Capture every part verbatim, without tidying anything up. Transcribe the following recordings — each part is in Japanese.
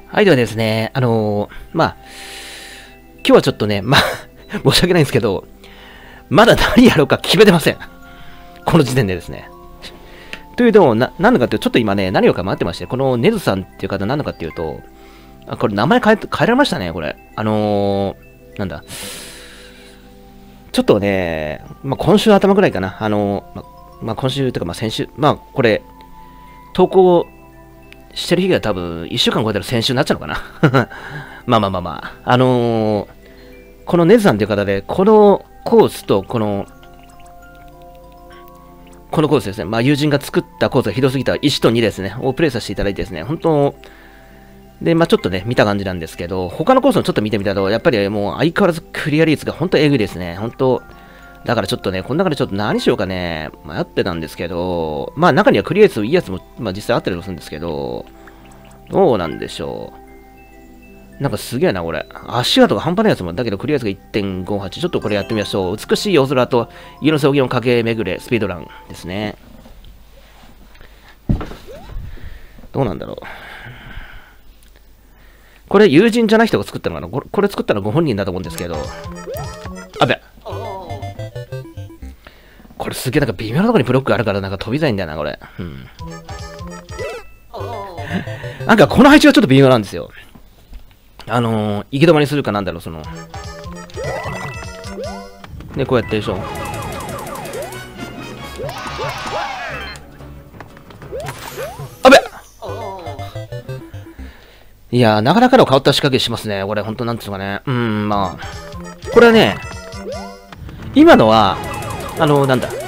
はい、ではですね、あのー、まあ、今日はちょっとね、まあ、申し訳ないんですけど、まだ何やろうか決めてません。この時点でですね。というのも、な、なんだかっていうと、ちょっと今ね、何をか迷ってまして、このネズさんっていう方何だかっていうと、あ、これ名前変え、変えられましたね、これ。あのー、なんだ。ちょっとね、まあ、今週頭ぐらいかな。あのー、ま、まあ、今週というか、まあ、先週、まあ、これ、投稿してる日が多分、いっしゅうかん超えたら先週になっちゃうのかな。まあまあまあまあ。あのー、このネズさんという方で、このコースと、この、このコースですね。まあ、友人が作ったコースがひどすぎたいちとにですね、をプレイさせていただいてですね、本当、で、まあちょっとね、見た感じなんですけど、他のコースもちょっと見てみたと、やっぱりもう相変わらずクリア率が本当えぐいですね。本当、だからちょっとね、この中でちょっと何しようかね、迷ってたんですけど、まあ中にはクリア率いいやつも、まあ実際あったりもするんですけど、どうなんでしょう。なんかすげえな、これ。足跡が半端ないやつも、だけどクリア率が いってんごはち。ちょっとこれやってみましょう。美しい夜空と家の草原を駆け巡れ、スピードランですね。どうなんだろう。これ友人じゃない人が作ったのかな。これ、これ作ったのご本人だと思うんですけど。あべ。これすげえなんか微妙なところにブロックあるからなんか飛びづらいんだよな、これ。うん。なんかこの配置がちょっと微妙なんですよ。あのー、行き止まりするかなんだろう、その。ね、こうやってでしょ。あべ。いやー、なかなかの変わった仕掛けしますね。これ、ほんと、なんていうのかね。うーん、まあ。これはね、今のは、あのー、なんだ。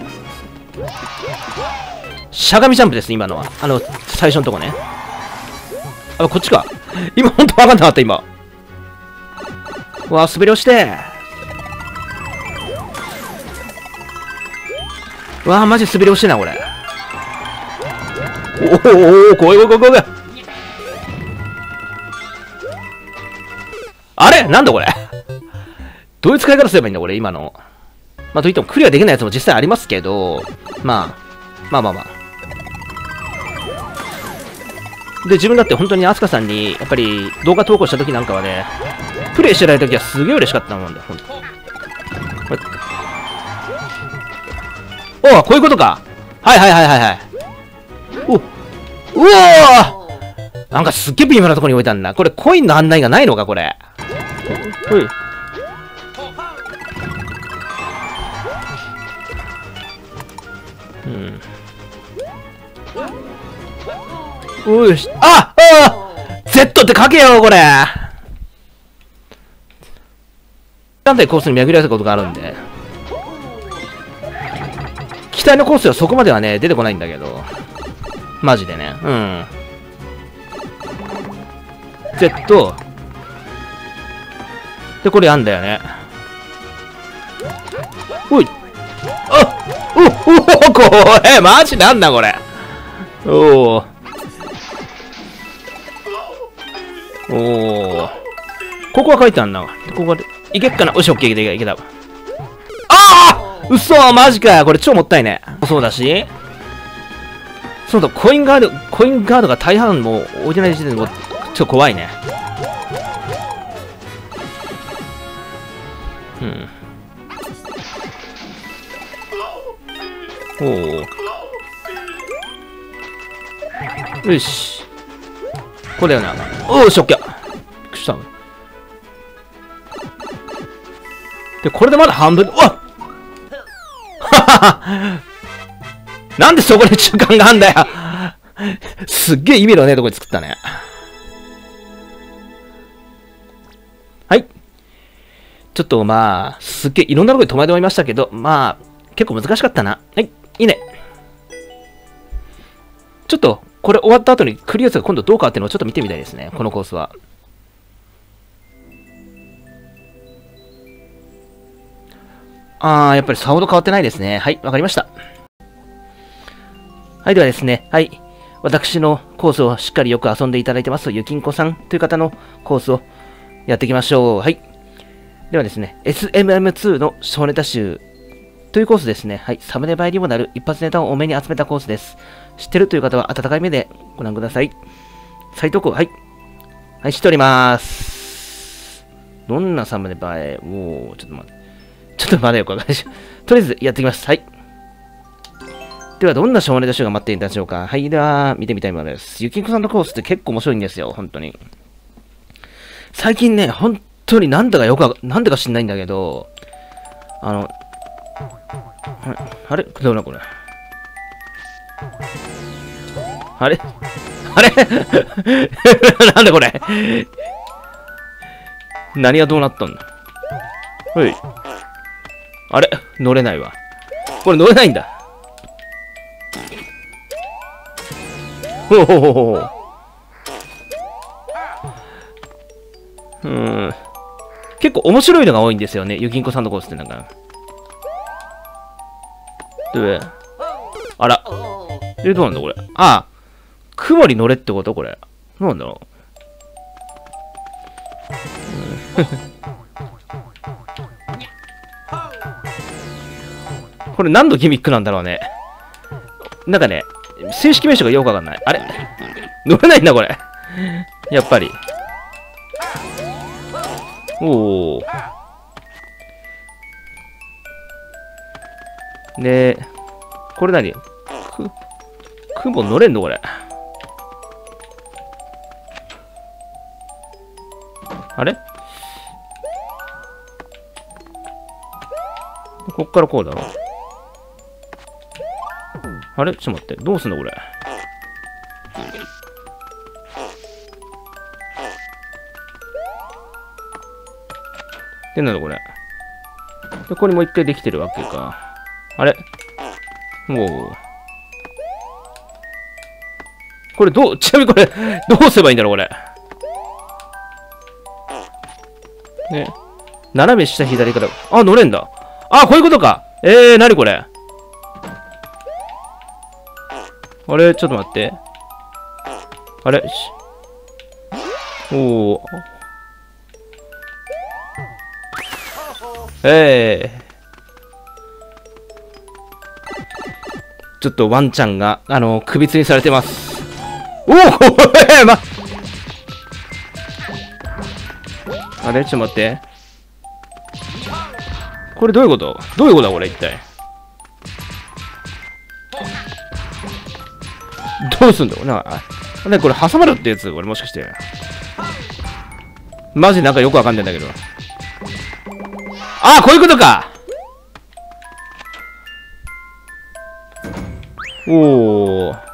しゃがみジャンプです、今のは。あの、最初のとこね。あ、こっちか。今、ほんとわかんなかった、今。うわ、滑り落ちて。うわ、マジ滑り落ちてな、これ。おおおお、怖い怖い怖い怖い。あれなんだこれ。どういう使い方すればいいんだこれ、今の。まあ、といってもクリアできないやつも実際ありますけど、まあ、まあまあまあ。で、自分だって本当にアスカさんに、やっぱり動画投稿した時なんかはね、プレイしてない時はすげえ嬉しかったもんで、ほんと。おお、こういうことか。はいはいはいはいはい。お、うおーなんかすっげえ微妙なところに置いたんだ。これコインの案内がないのか、これ。ほい。うん。おいし、ああ !Z って書けよ、これなんでコースに巡り合わせたことがあるんで。期待のコースはそこまではね、出てこないんだけど。マジでね。うん。Z。で、これやんだよね。おい。あおおおこれマジなんだこれ。おお。おお。ここは書いてあんな。ここで、いけっかな。よし、オッケー、いけた、いけた。ああ嘘マジかよ。これ超もったいね。そうだし。そうだ、コインガード、コインガードが大半もう置いてない時点でもう、ちょっと怖いね。うん。おお。よし。これだよな。おーし、オッケー。びっくりした。で、これでまだ半分。うわっはははなんでそこに中間があんだよすっげえ意味のねえとこに作ったね。はい。ちょっとまあ、すっげえいろんなとこに戸惑いましたけど、まあ、結構難しかったな。はい、いいね。ちょっと、これ終わった後にクリア数が今度どうかっていうのをちょっと見てみたいですね。このコースは。あー、やっぱりさほど変わってないですね。はい、わかりました。はい、ではですね、はい。私のコースをしっかりよく遊んでいただいてます、ゆきんこさんという方のコースをやっていきましょう。はい。ではですね、エスエムエムツー の小ネタ集というコースですね。はい。サムネ映えにもなる一発ネタを多めに集めたコースです。知ってるという方は温かい目でご覧ください。サイトコー、はい。 はい、しております。どんなサムネ映えおー、ちょっと待って。ちょっと待てよ、これ。とりあえずやっていきます。はい。では、どんな少年の人が待っていたでしょうか。はい、では、見てみたいものです。ゆきんこさんのコースって結構面白いんですよ、本当に。最近ね、本当になんだかよく、なんだか知んないんだけど、あの、あれどうなこれ。あれあれなんだこれ何がどうなったんだ。ほい。あれ乗れないわ。これ乗れないんだ。ほうほうほうほう。うーん。結構面白いのが多いんですよね。ゆきんこさんのコースってなんか。で、あら。え、どうなんだこれ。ああ。雲に乗れってことこれ。どうなんだろう。これ何のギミックなんだろうね。なんかね、正式名称がよくわかんない。あれ乗れないんだこれ。やっぱり。おお。で、これ何く、雲乗れんのこれ。あれこっからこうだろ。あれちょっと待って。どうすんのこれ。で、なんだこれ。で、ここにもう一回できてるわけか。あれもう。これどう、ちなみにこれ、どうすればいいんだろうこれ。ね。斜め下左から。あ、乗れんだ。あ、こういうことか。えー、なにこれ。あれ、ちょっと待って。あれしおー。ええー。ちょっとワンちゃんが、あの、首吊りされてます。おおえー、ま、あれちょっと待って。これどういうことどういうことだこれ一体。どうすんだろうな。ね、これ挟まるってやつこれもしかして。マジなんかよくわかんないんだけど。ああこういうことかおお。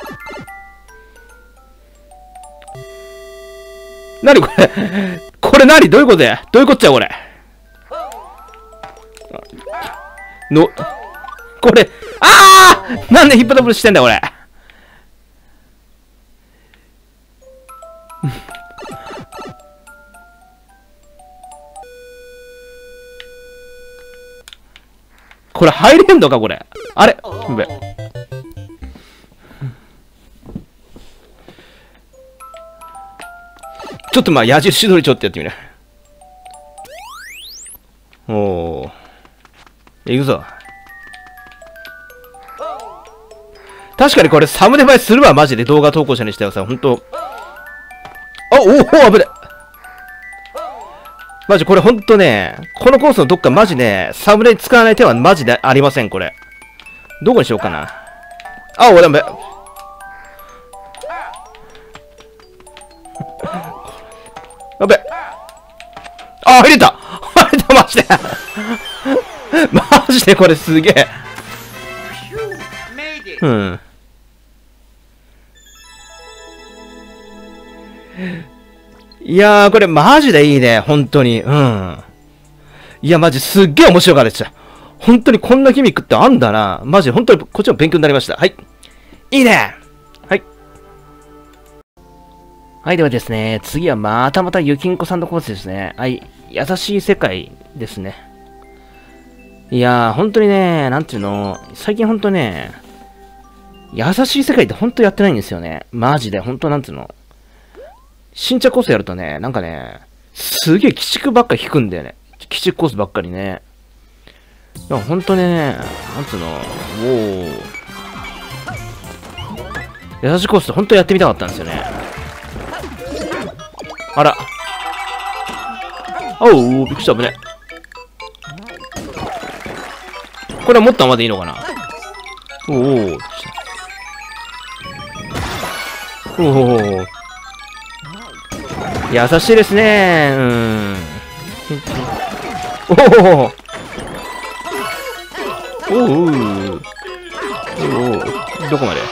なにこれこれなにどういうことやどういうこっちゃこれ。の、これ、ああなんでヒップトップしてんだこれ。これ入れんのかこれ。あれべちょっとまあ矢印取りちょっとやってみる。おお。いくぞ。確かにこれサムネ映えするわマジで動画投稿者にしてはさ、ほんと。あ、おお危ね。マジこれほんとね、このコースのどっかマジね、サムネ使わない手はマジでありませんこれ。どこにしようかな。あ、俺め。やべ。あ、入れた入れたマジでマジでこれすげえ。うん。いやー、これマジでいいね。本当に。うん。いや、マジすっげえ面白かったです。本当にこんなギミックってあんだな。マジ、本当にこっちも勉強になりました。はい。いいね。はい。はい、ではですね、次はまたまたゆきんこさんのコースですね。はい。優しい世界ですね。いやー、本当にね、なんていうの、最近本当ね、優しい世界って本当やってないんですよね。マジで、本当なんていうの。新着コースやるとね、なんかね、すげえ鬼畜ばっか引くんだよね。鬼畜コースばっかりね。いや、ほんとね、なんつうの、おー。優しいコースってほんとやってみたかったんですよね。 あら。おう、びっくりした、危ね。これは持ったままでいいのかな。おお、おお、優しいですね。うん。おお、おお、おお、どこまで。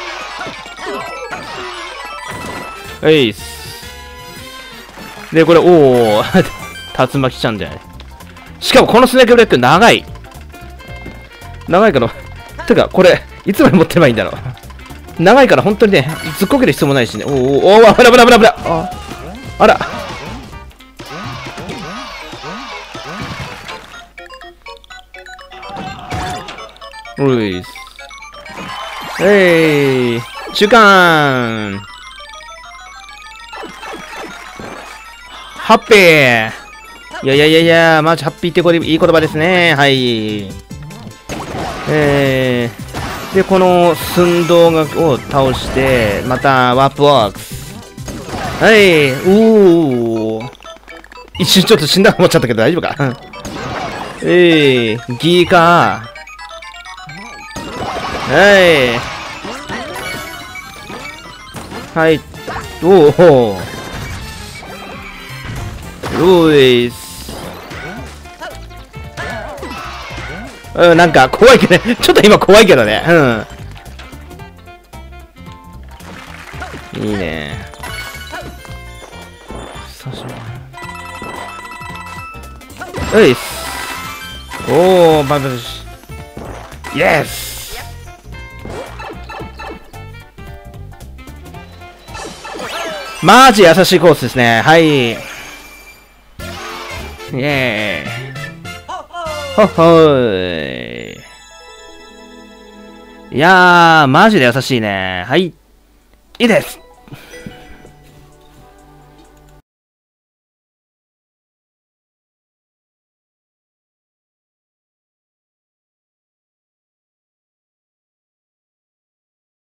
えいっす。で、これ、おお、竜巻ちゃんじゃない。しかもこのスネークブレック長い。長いから、てか、これ、いつまで持ってればいいんだろう。長いから本当にね、ずっこける必要もないしね。おお、おお、危ない危ない危ない危ない。あ、あら。おいっす。えい、中間。ハッピー。いやいやいやいや、マジハッピーってこれいい言葉ですね。はい。えー、で、この寸胴を倒して、またワープワークス。はい、うー。一瞬ちょっと死んだと思っちゃったけど大丈夫か。えー、ギーカー。はい。はい。おお。ルイス。うん、なんか怖いけどね。ちょっと今怖いけどね。うん。いいね。久しぶり。ういっす。おー、バンバンし。イエス。マジ優しいコースですね。はい。イエーイ。ほっほーい。いやー、マジで優しいね。はい。いいです。